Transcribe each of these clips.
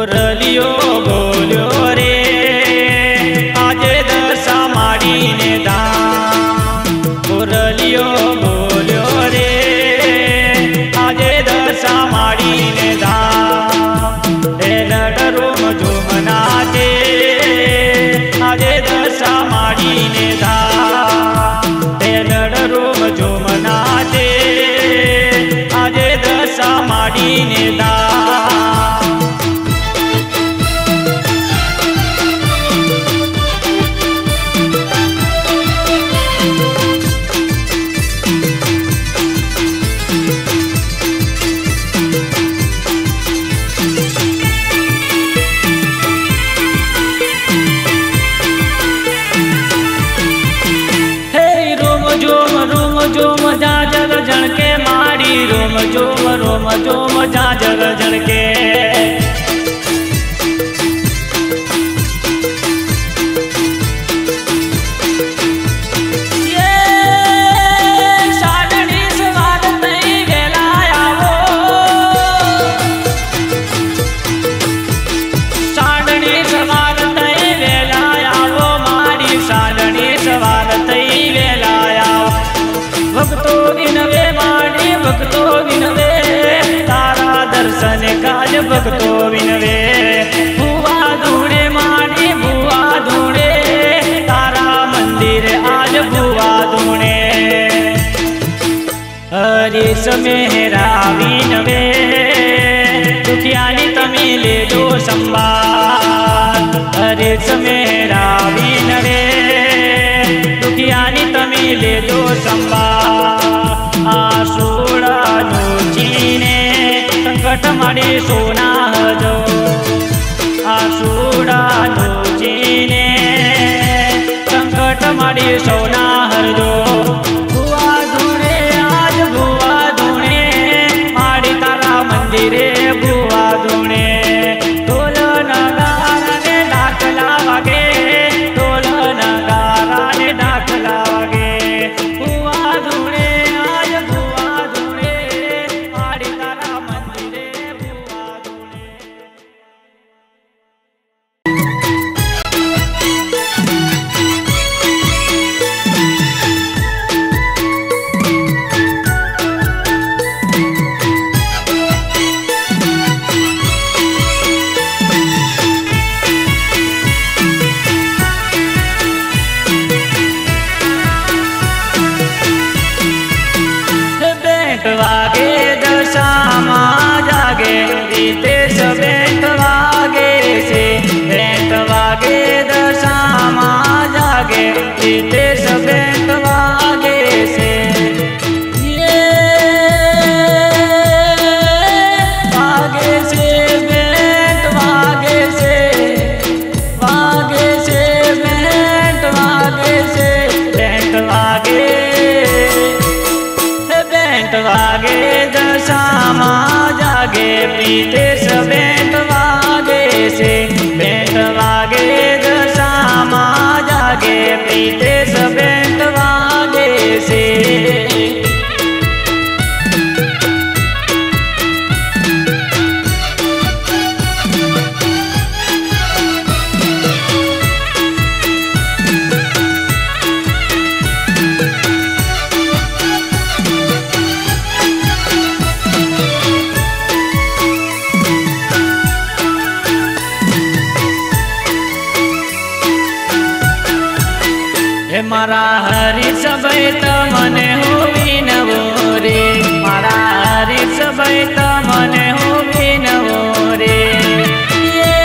मुरलियो बोल्यो रे આજે દશા માડીને ધામ મુરલિયો બોલ્યો રે આજે દશા માડીને ધામ એ લડરૂમ ઝુમનાચે આજે દશા માડીને ધામ એ લડરૂમ ઝુમનાચે આજે દશા માડીને ધામ झूम जाजर जणके माड़ी रोम झूम जाजर जणके ये साडनी सवार तई वेला आवो साडनी सवार तई वेला आवो माड़ी साडनी सवार तई वेला भक्तो विनवे माड़ी भक्तो विनवे तारा दर्शन काज भक्तो विनवे बुआ धूणे माड़ी बुआ धूणे तारा मंदिर आज बुआ धूणे हरी समेरा विनवे दुखियानी तमी ले दो संभाल हरी समेरा विनवे दुखियानी तमी ले दो संभाल आसूड़ा नोचीने संकट माड़ी सोना हजो आसूड़ा नोचीने संकट माड़ी सोना हजो बुआ धूणे आज बुआ धूणे माड़ी तारा मंदिरे बुआ धूणे ढोल नगारा ने डाकला वागे ढोल नगारा ने डाकला वागे वागे दशा माँ जागे रितेश बेंट वागे से बेंट वागे दशा माँ जागे रितेश बेंट वागे से ये वागे से बेंट वागे से बेंट वागे से बेंट वागे वागे दशा माँ जागे प्रीतेश बेंट वागे से बेंट वागे दशा माँ जागे प्रीतेश बेंट वागे से मारा हरि सबई तमने होवी नवो रे मारा हरि सबई तमने होवी नवो रे ये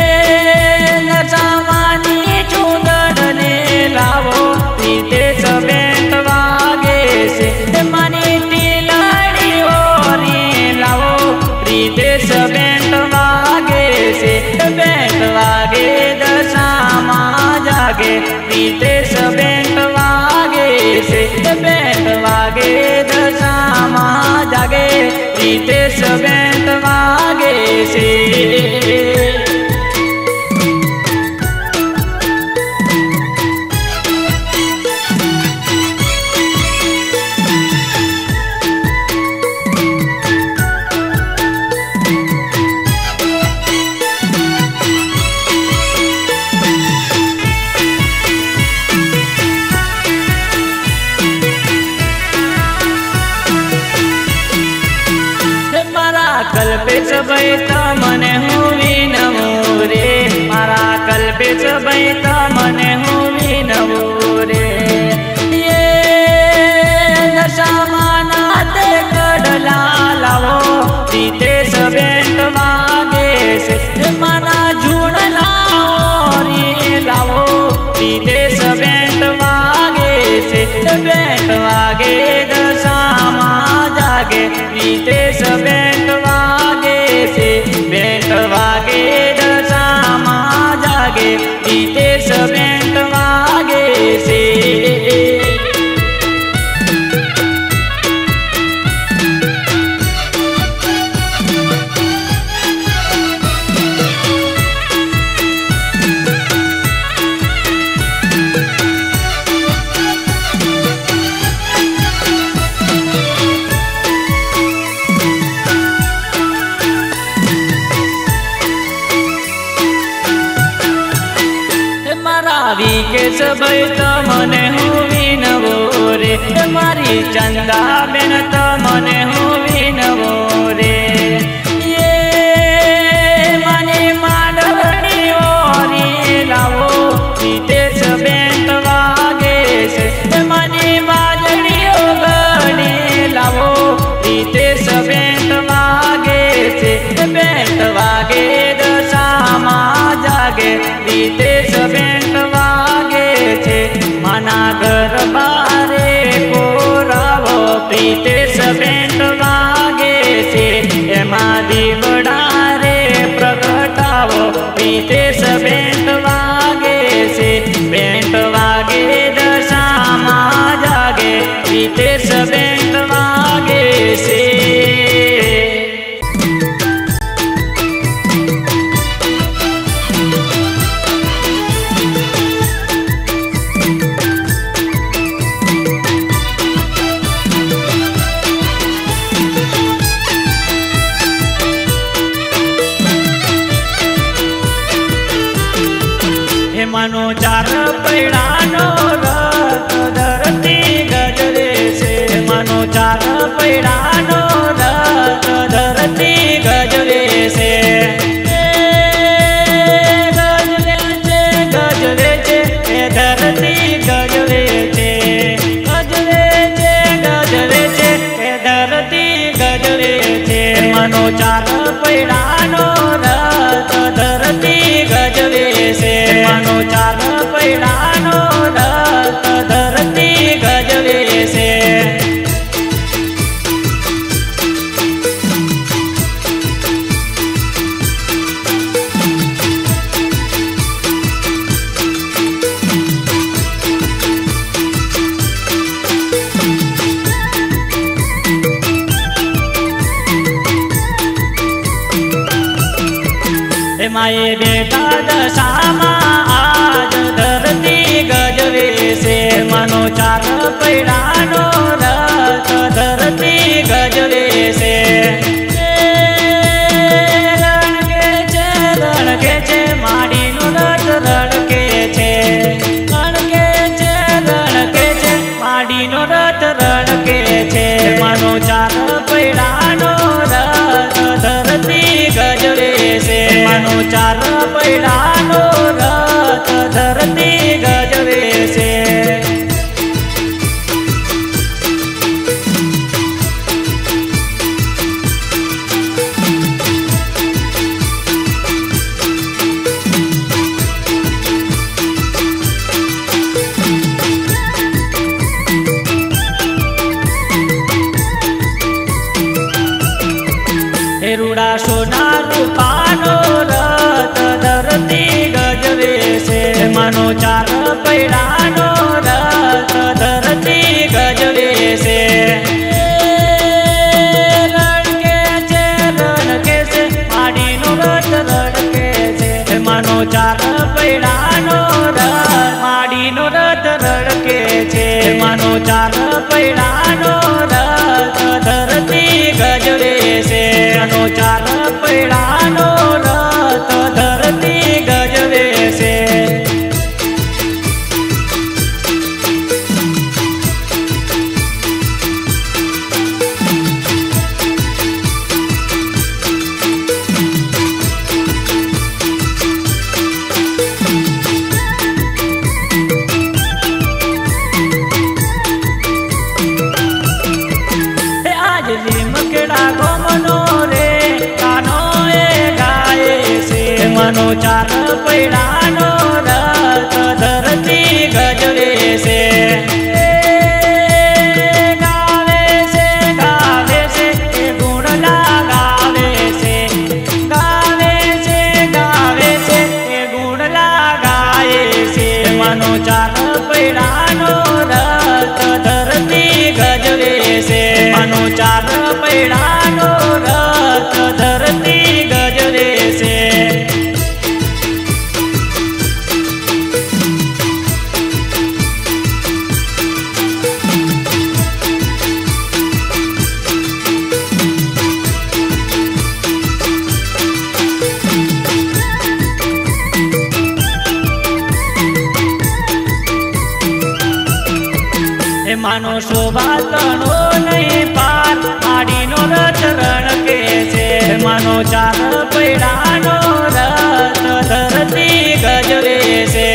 नचावानी चूंदड़ ने लावो रितेश बेंट वागे से मानी टीलाड़ी ओरी लावो रितेश बेंट वागे से बेंट वागे दशा माँ जागे रितेश बेंट वागे से बेंट वागे दशा माँ जागे रितेश बेंट वागे से पे सबई तमने हूँ विनवो रे। ये दशामा नाते कडला लावो रितेश बेंट वागे से मना झूण लाओ रे लावो रितेश बेंट वागे से बेंट वागे दशामा जागे रितेश बेंट वागे से बेंट वागे दशामा जागे रितेश बेंट वागे से। के सबई तमने हूँ विनवो रे मारी चंदा बेन तमने हूँ विनवो रे। ये मने मांडवनी ओरी लावो रितेश बेंट वागे से मने बाजड़ी ओगणी लावो रितेश बेंट वागे से बेंट वागे दशामा जागे रितेश बेंट वागे छे मना घर बारे कोरावो रितेश बेंट वागे छे एमा दीवड़ा रे प्रगटावो रितेश बेंट वागे छे बेंट वागे दशामा जागे रितेश बेंट वागे छे। मनो चार पैडानो रथ धरती गजरे से मनो चार पैडानो रथ धरती गजरे से गजरे चे धरती गजरे चे गजरे चे धरती गजरे चे मनो चार पैडानो रथ धरती गजरे से मनो चार पैडानो रथ धरती गजरे से। माए बेटा दशामा आज धरती गजरे से मनो चार पैडानो रथ धरती गजरे से। रणके छे माड़ी नो रथ रणके छे माड़ी नो रथ रणके छे मनो चार पैडानो रथ धरती गजरे से मनो चार पैडानो रथ धरती गजरे से। रूड़ा सोना रूपानो रथ धरती गजरे से मनो चार मनो चार पैडानो रथ धरती गजवे से गावे से गुण लगावे से गावे से गुण लगाए से मनो चार पैडानो रथ धरती गजवे से मनो चार पैडानो रथ धरती गजवे से मानो शोभा तणो नहीं पार आड़ी नो रथ रण के से मानो चार पैडानो रथ धरती गजवे से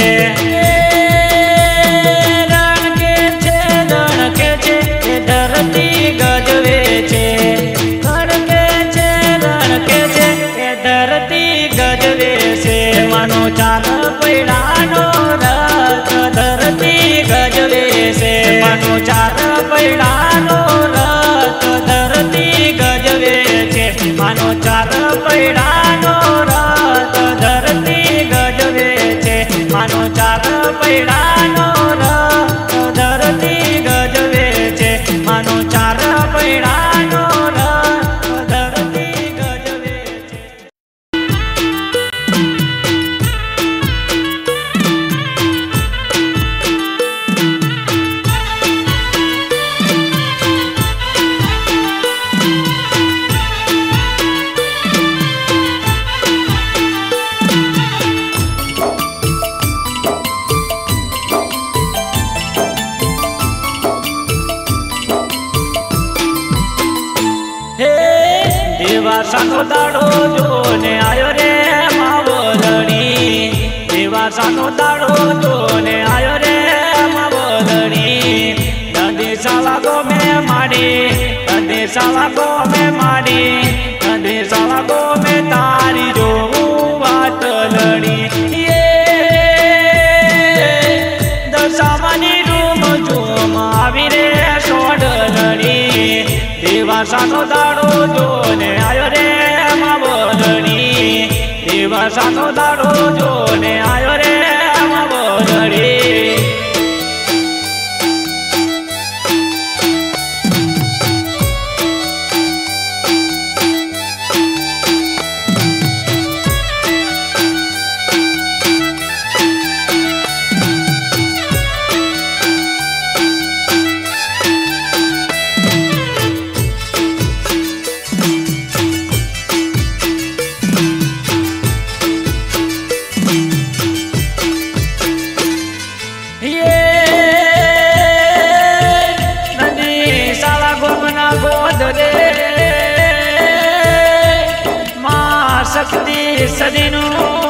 रण के छे धरती गजवे छे रण के छे धरती गजवे से मानो चार पैडानो रथ धरती गजवे से मनो चार पैडानो रथ धरती गजवे छे मनो चार पैडानो रथ धरती गजवे छे मनो चार पैडानो रथ धरती गजवे छे मनो चार पैडानो रथ धरती गजवे छे। दिवासानो दाड़ो जोने आयो रे मावलणी दिवासानो दाड़ो जोने आयो रे मावलणी नदी साला गो में माड़ी नदी साला गो में माड़ी नदी साला गो में तारी जो वाटलणी ये दशामानी रूम जो मावी रे सोडलणी दिवासानो दाड़ो जोने आयो रे मावलणी दिवासानो दाड़ो जोने आयो रे मावलणी शक्ति सदीनु